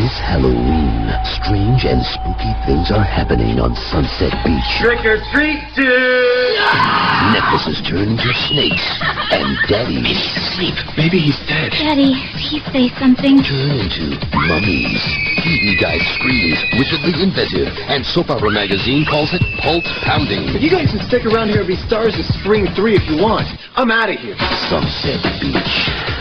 This Halloween, strange and spooky things are happening on Sunset Beach. Trick or treat, dude! Necklaces turn into snakes, and Daddy... Maybe he's asleep. Maybe he's dead. Daddy, please say something. turn into mummies. TV Guide screams wickedly inventive, and Soap Opera Magazine calls it pulse pounding. You guys can stick around here and be stars of Spring 3 if you want. I'm out of here. Sunset Beach.